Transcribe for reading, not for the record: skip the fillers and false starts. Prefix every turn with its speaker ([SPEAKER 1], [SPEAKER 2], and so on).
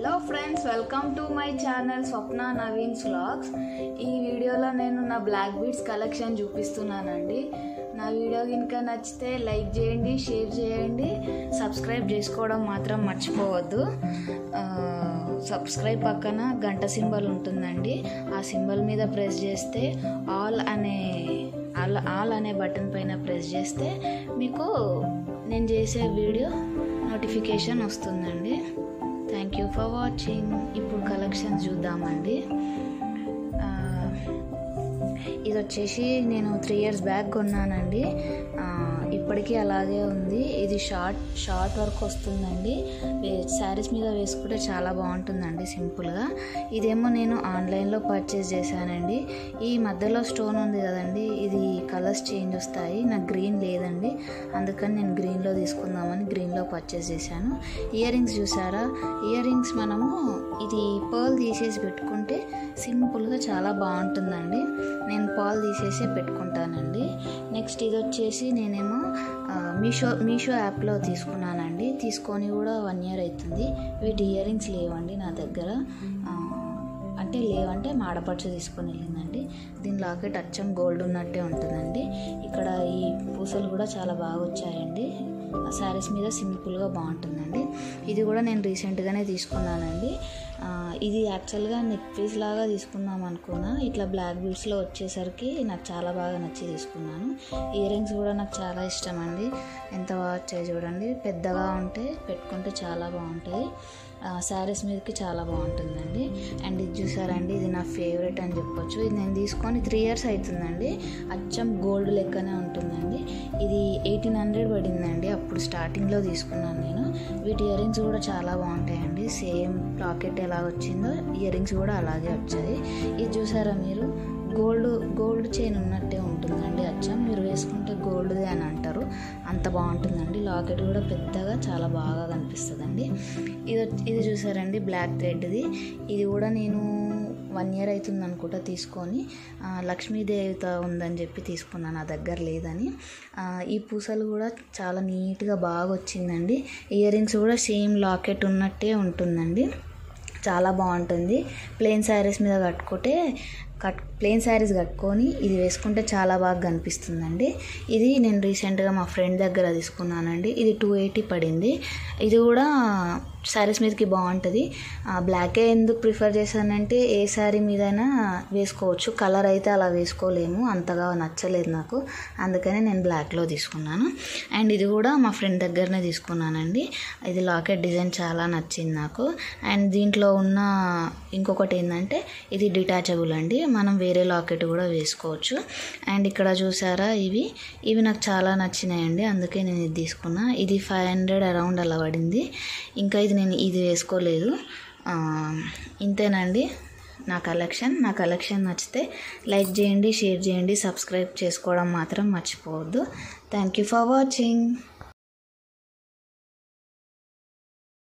[SPEAKER 1] Hello friends, welcome to my channel Swapna Naveen's vlogs. ఈ వీడియోలో నేను నా బ్లాక్ బీడ్స్ కలెక్షన్ చూపిస్తున్నానండి. నా వీడియో కనుక నచ్చితే లైక్ చేయండి, షేర్ చేయండి, సబ్స్క్రైబ్ చేసుకోవడం మాత్రం మర్చిపోవద్దు. సబ్స్క్రైబ్ పక్కన గంట సింబల్ ఉంటుందండి. ఆ సింబల్ మీద ప్రెస్ చేస్తే ఆల్ అనే బటన్ పైన ప్రెస్ చేస్తే మీకు నేను చేసే వీడియో నోటిఫికేషన్ వస్తుందండి. Thank you for watching. ఇప్పుడు కలెక్షన్స్ చూద్దామండి. ఇది వచ్చేసి నేను 3 years బ్యాక్ కొన్నానండి. ఇప్పటికీ అలాగే ఉంది. ఇది షార్ట్ వర్క్ వస్తుందండి. శారీస్ మీద వేసుకుంటే చాలా బాగుంటుందండి సింపుల్గా. ఇదేమో నేను ఆన్లైన్లో పర్చేస్ చేశానండి. ఈ మధ్యలో స్టోన్ ఉంది కదండి, ఇది కలర్స్ చేంజ్ వస్తాయి. నాకు గ్రీన్ లేదండి, అందుకని నేను గ్రీన్లో తీసుకుందామని గ్రీన్లో పర్చేస్ చేశాను. ఇయర్ రింగ్స్ చూసారా? ఇయర్ రింగ్స్ మనము ఇది పర్ల్ తీసేసి పెట్టుకుంటే సింపుల్గా చాలా బాగుంటుందండి. నేను పర్ల్ తీసేసి పెట్టుకుంటానండి. నెక్స్ట్ ఇది వచ్చేసి నేనేమో మీషో యాప్లో తీసుకున్నానండి. తీసుకొని కూడా 1 year అవుతుంది. వీటి ఇయర్ రింగ్స్ లేవండి నా దగ్గర. లేవంటే మాడపడుచు తీసుకొని వెళ్ళిందండి. దీని లాకెట్ అచ్చం గోల్డ్ ఉన్నట్టే ఉంటుందండి. ఇక్కడ ఈ పూసలు కూడా చాలా బాగా వచ్చాయండి. శారీస్ మీద సింపుల్గా బాగుంటుందండి. ఇది కూడా నేను రీసెంట్గానే తీసుకున్నానండి. ఇది యాక్చువల్గా నెక్ పీస్ లాగా తీసుకుందాం అనుకున్నా. ఇట్లా బ్లాక్ బీడ్స్లో వచ్చేసరికి నాకు చాలా బాగా నచ్చి తీసుకున్నాను. ఇయర్ రింగ్స్ కూడా నాకు చాలా ఇష్టం అండి. ఎంత బాగా వచ్చాయి చూడండి. పెద్దగా ఉంటే పెట్టుకుంటే చాలా బాగుంటుంది. శారీస్ మీదకి చాలా బాగుంటుందండి. అండ్ ఇది చూసారండి, ఇది నా ఫేవరెట్ అని చెప్పొచ్చు. ఇది నేను తీసుకొని 3 years అవుతుందండి. అచ్చం గోల్డ్ లెక్కనే ఉంటుందండి. ఇది 1800 పడిందండి. అప్పుడు స్టార్టింగ్లో తీసుకున్నాను నేను. వీటి ఇయర్ రింగ్స్ కూడా చాలా బాగుంటాయండి. సేమ్ లాకెట్ ఎలా వచ్చిందో ఇయర్ రింగ్స్ కూడా అలాగే వచ్చాయి. ఇది చూసారా మీరు? గోల్డ్ చైన్ ఉన్నట్టే ఉంటుందండి. అచ్చం మీరు వేసుకుంటే గోల్డ్దే అని అంటారు, అంత బాగుంటుందండి. లాకెట్ కూడా పెద్దగా చాలా బాగా కనిపిస్తుందండి. ఇది చూసారండి, బ్లాక్ థ్రెడ్ది. ఇది కూడా నేను 1 year అవుతుంది అనుకుంటా తీసుకొని. లక్ష్మీదేవత ఉందని చెప్పి తీసుకున్నాను, నా దగ్గర లేదని. ఈ పూసలు కూడా చాలా నీట్గా బాగా వచ్చిందండి. ఇయర్ రింగ్స్ కూడా సేమ్ లాకెట్ ఉన్నట్టే ఉంటుందండి. చాలా బాగుంటుంది. ప్లెయిన్ శారీస్ మీద ప్లెయిన్ శారీస్ కట్టుకొని ఇది వేసుకుంటే చాలా బాగా కనిపిస్తుందండి. ఇది నేను రీసెంట్గా మా ఫ్రెండ్ దగ్గర తీసుకున్నానండి. ఇది 280 పడింది. ఇది కూడా శారీస్ మీదకి బాగుంటుంది. బ్లాకే ఎందుకు ప్రిఫర్ చేశానంటే ఏ శారీ మీదైనా వేసుకోవచ్చు. కలర్ అయితే అలా వేసుకోలేము, అంతగా నచ్చలేదు నాకు, అందుకని నేను బ్లాక్లో తీసుకున్నాను. అండ్ ఇది కూడా మా ఫ్రెండ్ దగ్గరనే తీసుకున్నానండి. ఇది లాకెట్ డిజైన్ చాలా నచ్చింది నాకు. అండ్ దీంట్లో ఉన్న ఇంకొకటి ఏంటంటే ఇది డిటాచబుల్ అండి, మనం వేరే లాకెట్ కూడా వేసుకోవచ్చు. అండ్ ఇక్కడ చూసారా, ఇవి నాకు చాలా నచ్చినాయండి, అందుకే నేను ఇది తీసుకున్నా. ఇది 500 అరౌండ్ అలా పడింది. ఇంకా నేను ఇది వేసుకోలేదు. ఇంతేనండి నా కలెక్షన్ నచ్చితే లైక్ చేయండి, షేర్ చేయండి, సబ్స్క్రైబ్ చేసుకోవడం మాత్రం మర్చిపోవద్దు. Thank you for watching.